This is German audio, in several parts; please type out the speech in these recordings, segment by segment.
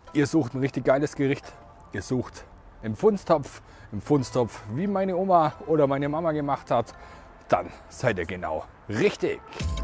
Ihr sucht ein richtig geiles Gericht. Ihr sucht im Funsttopf, wie meine Oma oder meine Mama gemacht hat. Dann seid ihr genau richtig.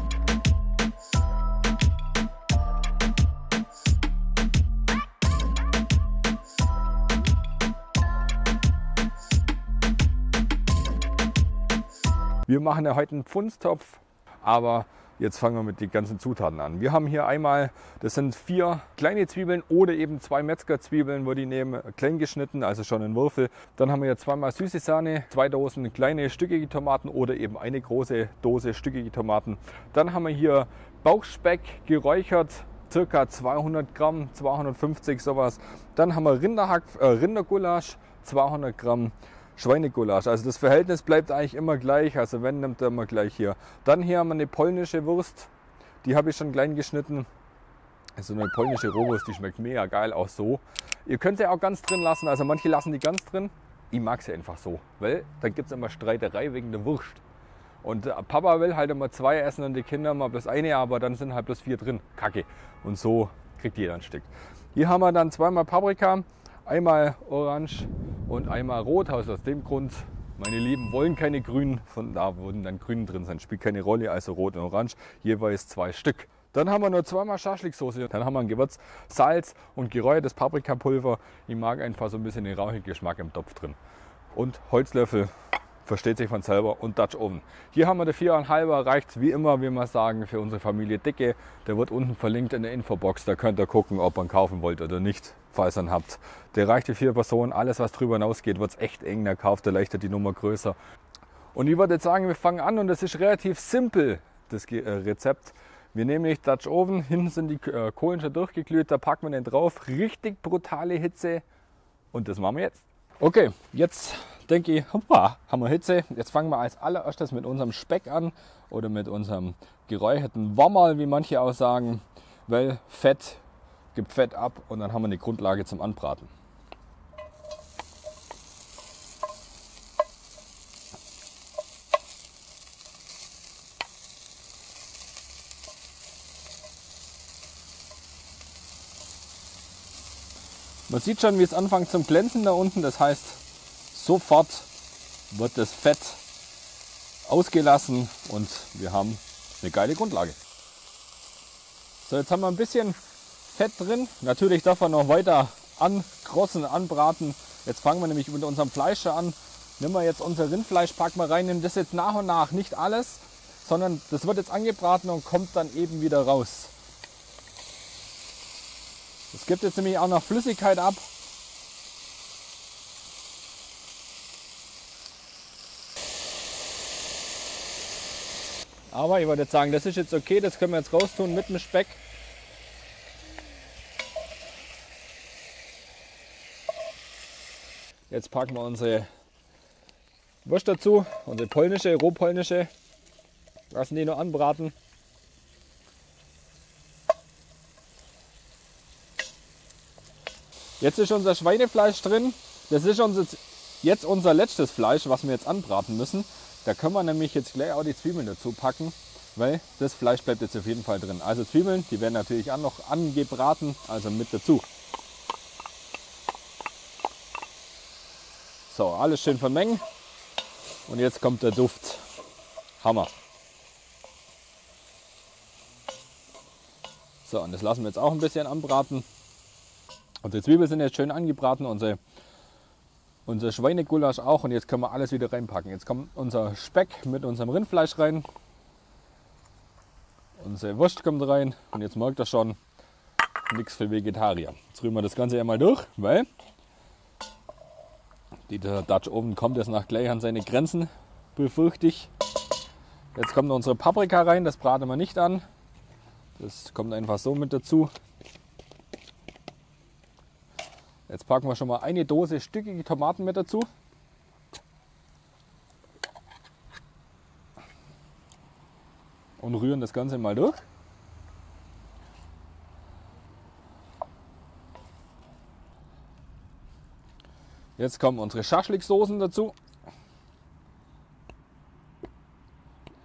Wir machen ja heute einen Funsttopf, aber jetzt fangen wir mit den ganzen Zutaten an. Wir haben hier einmal, das sind 4 kleine Zwiebeln oder eben 2 Metzgerzwiebeln, würde ich nehmen, klein geschnitten, also schon in Würfel. Dann haben wir hier 2-mal süße Sahne, 2 Dosen kleine stückige Tomaten oder eben eine große Dose stückige Tomaten. Dann haben wir hier Bauchspeck geräuchert, circa 200 Gramm, 250 sowas. Dann haben wir Rindergulasch, 200 Gramm. Schweinegulasch. Also das Verhältnis bleibt eigentlich immer gleich, also wenn, nimmt er immer gleich hier. Dann hier haben wir eine polnische Wurst, die habe ich schon klein geschnitten. Also eine polnische Rohwurst, die schmeckt mega geil, auch so. Ihr könnt sie auch ganz drin lassen, also manche lassen die ganz drin. Ich mag sie einfach so, weil dann gibt es immer Streiterei wegen der Wurst. Und Papa will halt immer 2 essen und die Kinder mal bloß eine, aber dann sind halt bloß 4 drin. Kacke. Und so kriegt jeder ein Stück. Hier haben wir dann 2-mal Paprika. Einmal orange und einmal rot. Also aus dem Grund, meine Lieben wollen keine grünen, von da würden dann grün drin sein. Spielt keine Rolle, also rot und orange, jeweils 2 Stück. Dann haben wir noch 2-mal Schaschliksoße. Dann haben wir ein Gewürz, Salz und geräuchertes Paprikapulver. Ich mag einfach so ein bisschen den rauchigen Geschmack im Topf drin. Und Holzlöffel, versteht sich von selber, und Dutch Oven. Hier haben wir den 4,5er, reicht wie immer, wie wir sagen, für unsere Familie dicke. Der wird unten verlinkt in der Infobox, da könnt ihr gucken, ob ihr ihn kaufen wollt oder nicht, falls ihr ihn habt. Der reicht für 4 Personen, alles was drüber hinausgeht, wird es echt eng, da kauft ihr leichter die Nummer größer. Und ich würde jetzt sagen, wir fangen an und das ist relativ simpel, das Rezept. Wir nehmen nämlich Dutch Oven, hinten sind die Kohlen schon durchgeglüht, da packen wir den drauf, richtig brutale Hitze und das machen wir jetzt. Okay, jetzt denke ich, hoppla, haben wir Hitze. Jetzt fangen wir als allererstes mit unserem Speck an oder mit unserem geräucherten Wammerl, wie manche auch sagen, weil Fett gibt Fett ab und dann haben wir eine Grundlage zum Anbraten. Man sieht schon, wie es anfängt zum Glänzen da unten, das heißt, sofort wird das Fett ausgelassen und wir haben eine geile Grundlage. So, jetzt haben wir ein bisschen Fett drin. Natürlich darf er noch weiter ankrossen, anbraten. Jetzt fangen wir nämlich mit unserem Fleisch an. Nehmen wir jetzt unser Rindfleisch, packen wir rein, nehmen das jetzt nach und nach, nicht alles, sondern das wird jetzt angebraten und kommt dann eben wieder raus. Es gibt jetzt nämlich auch noch Flüssigkeit ab. Aber ich würde jetzt sagen, das ist jetzt okay, das können wir jetzt raustun mit dem Speck. Jetzt packen wir unsere Wurst dazu, unsere polnische, rohpolnische. Lassen die noch anbraten. Jetzt ist unser Schweinefleisch drin. Das ist jetzt unser letztes Fleisch, was wir jetzt anbraten müssen. Da können wir nämlich jetzt gleich auch die Zwiebeln dazu packen, weil das Fleisch bleibt jetzt auf jeden Fall drin. Also Zwiebeln, die werden natürlich auch noch angebraten, also mit dazu. So, alles schön vermengen. Und jetzt kommt der Duft. Hammer. So, und das lassen wir jetzt auch ein bisschen anbraten. Unsere Zwiebeln sind jetzt schön angebraten, unser Schweinegulasch auch, und jetzt können wir alles wieder reinpacken. Jetzt kommt unser Speck mit unserem Rindfleisch rein. Unsere Wurst kommt rein und jetzt merkt ihr schon, nichts für Vegetarier. Jetzt rühren wir das Ganze einmal durch, weil der Dutch Oven kommt jetzt nach gleich an seine Grenzen, befürchte ich. Jetzt kommt unsere Paprika rein, das braten wir nicht an. Das kommt einfach so mit dazu. Jetzt packen wir schon mal eine Dose stückige Tomaten mit dazu. Und rühren das Ganze mal durch. Jetzt kommen unsere Schaschliksoßen dazu.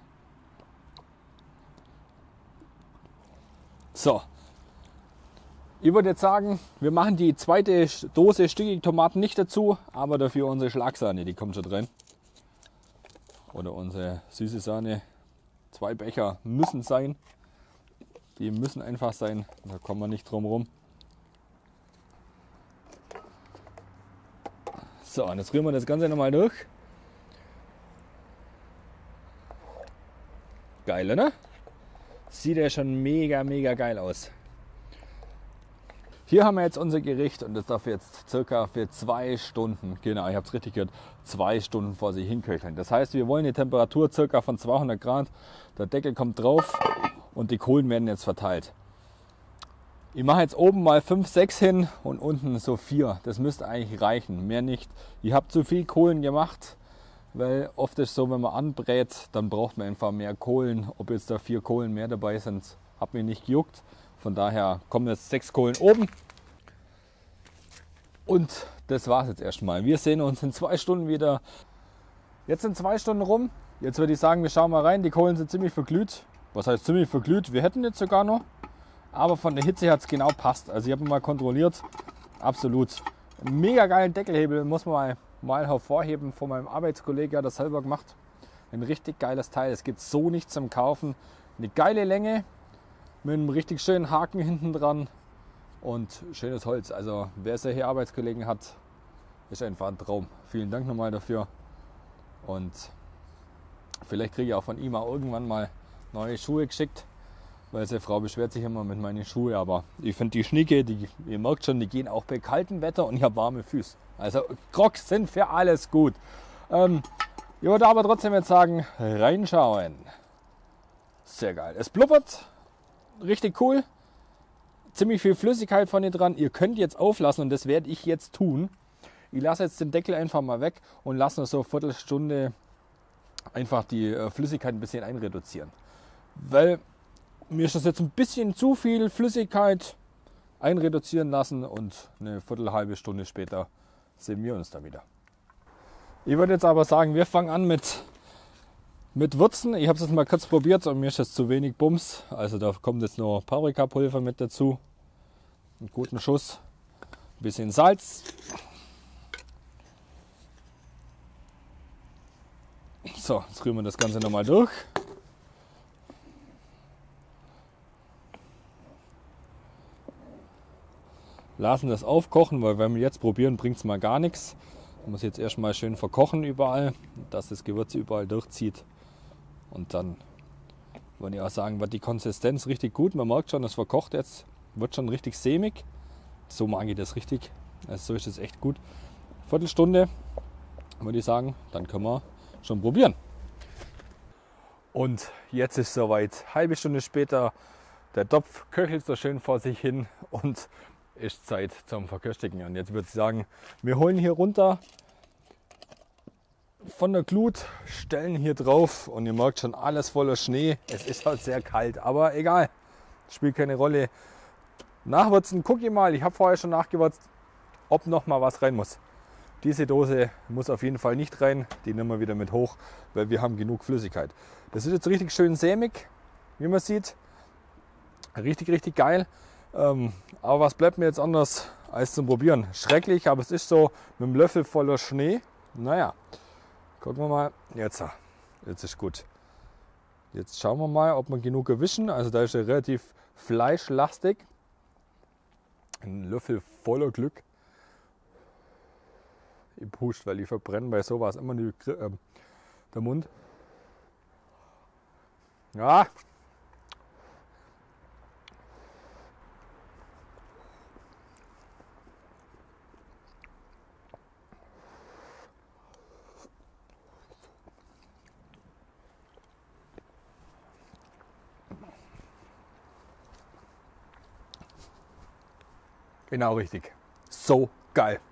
So. Ich würde jetzt sagen, wir machen die zweite Dose stickige Tomaten nicht dazu, aber dafür unsere Schlagsahne, die kommt schon rein. Oder unsere süße Sahne. 2 Becher müssen sein. Die müssen einfach sein, da kommen wir nicht drum rum. So, und jetzt rühren wir das Ganze nochmal durch. Geil, oder? Sieht ja schon mega, mega geil aus. Hier haben wir jetzt unser Gericht und das darf jetzt circa für 2 Stunden, genau, ich habe es richtig gehört, 2 Stunden vor sich hinköcheln. Das heißt, wir wollen die Temperatur circa von 200 Grad, der Deckel kommt drauf und die Kohlen werden jetzt verteilt. Ich mache jetzt oben mal 5, 6 hin und unten so 4. Das müsste eigentlich reichen, mehr nicht. Ich habe zu viel Kohlen gemacht, weil oft ist es so, wenn man anbrät, dann braucht man einfach mehr Kohlen. Ob jetzt da 4 Kohlen mehr dabei sind, hat mir nicht gejuckt. Von daher kommen jetzt 6 Kohlen oben. Und das war es jetzt erstmal. Wir sehen uns in 2 Stunden wieder. Jetzt sind 2 Stunden rum. Jetzt würde ich sagen, wir schauen mal rein. Die Kohlen sind ziemlich verglüht. Was heißt ziemlich verglüht? Wir hätten jetzt sogar noch. Aber von der Hitze hat es genau passt. Also ich habe mal kontrolliert. Absolut. Mega geilen Deckelhebel, muss man mal hervorheben. Von meinem Arbeitskollege hat das selber gemacht. Ein richtig geiles Teil. Es gibt so nichts zum Kaufen. Eine geile Länge mit einem richtig schönen Haken hinten dran und schönes Holz. Also wer solche Arbeitskollegen hat, ist einfach ein Traum. Vielen Dank nochmal dafür. Und vielleicht kriege ich auch von ihm auch irgendwann mal neue Schuhe geschickt. Weil seine Frau beschwert sich immer mit meinen Schuhen, aber ich finde die Schnicke, ihr merkt schon, die gehen auch bei kaltem Wetter und ich habe warme Füße. Also Crocs sind für alles gut. Ich würde aber trotzdem jetzt sagen, reinschauen. Sehr geil. Es blubbert, richtig cool. Ziemlich viel Flüssigkeit von hier dran. Ihr könnt jetzt auflassen und das werde ich jetzt tun. Ich lasse jetzt den Deckel einfach mal weg und lasse noch so eine Viertelstunde einfach die Flüssigkeit ein bisschen einreduzieren. Weil mir ist das jetzt ein bisschen zu viel Flüssigkeit einreduzieren lassen und eine halbe Stunde später sehen wir uns dann wieder. Ich würde jetzt aber sagen, wir fangen an mit Würzen. Ich habe es jetzt mal kurz probiert und mir ist jetzt zu wenig Bums. Also da kommt jetzt noch Paprikapulver mit dazu. Einen guten Schuss. Ein bisschen Salz. So, jetzt rühren wir das Ganze nochmal durch. Lassen das aufkochen, weil wenn wir jetzt probieren, bringt es mal gar nichts. Man muss jetzt erstmal schön verkochen überall, dass das Gewürz überall durchzieht. Und dann würde ich auch sagen, wird die Konsistenz richtig gut. Man merkt schon, das verkocht jetzt, wird schon richtig sämig. So mag ich das richtig. Also so ist es echt gut. Viertelstunde würde ich sagen, dann können wir schon probieren. Und jetzt ist es soweit. Halbe Stunde später, der Topf köchelt so schön vor sich hin und ist Zeit zum Verköstigen. Und jetzt würde ich sagen, wir holen hier runter von der Glut, stellen hier drauf und ihr merkt schon, alles voller Schnee. Es ist halt sehr kalt, aber egal, spielt keine Rolle. Nachwürzen, gucke ich mal, ich habe vorher schon nachgewürzt, ob noch mal was rein muss. Diese Dose muss auf jeden Fall nicht rein, die nehmen wir wieder mit hoch, weil wir haben genug Flüssigkeit. Das ist jetzt richtig schön sämig, wie man sieht. Richtig, richtig geil. Aber was bleibt mir jetzt anders als zum Probieren? Schrecklich, aber es ist so mit einem Löffel voller Schnee. Naja, gucken wir mal. Jetzt ist gut. Jetzt schauen wir mal, ob wir genug erwischen. Also da ist er relativ fleischlastig. Ein Löffel voller Glück. Ich pusht, weil ich verbrenne bei sowas immer nur der Mund. Ja. Genau richtig. So geil.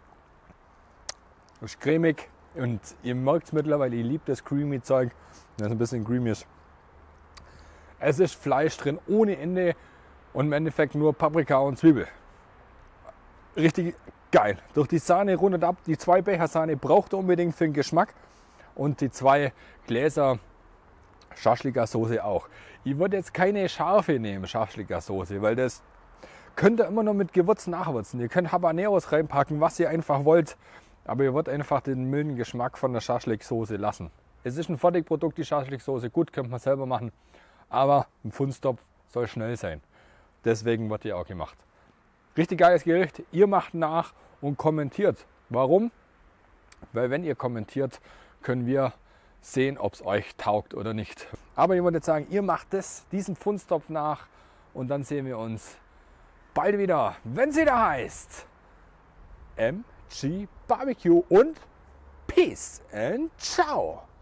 Das ist cremig und ihr merkt es mittlerweile, ich liebe das creamy Zeug, das ein bisschen creamy ist. Es ist Fleisch drin ohne Ende und im Endeffekt nur Paprika und Zwiebel. Richtig geil. Durch die Sahne rundet ab. Die 2 Becher Sahne braucht ihr unbedingt für den Geschmack und die 2 Gläser Schaschlika Soße auch. Ich würde jetzt keine scharfe nehmen, Schaschlika Soße, weil das Könnt ihr immer noch mit Gewürz nachwürzen. Ihr könnt Habaneros reinpacken, was ihr einfach wollt. Aber ihr wollt einfach den milden Geschmack von der Schaschliksoße lassen. Es ist ein Fertigprodukt, die Schaschliksoße. Gut, könnt man selber machen. Aber ein Pfundstopf soll schnell sein. Deswegen wird die auch gemacht. Richtig geiles Gericht. Ihr macht nach und kommentiert. Warum? Weil wenn ihr kommentiert, können wir sehen, ob es euch taugt oder nicht. Aber ich würde jetzt sagen, ihr macht diesen Pfundstopf nach und dann sehen wir uns bald wieder, wenn es wieder heißt MG Barbecue und Peace and Ciao.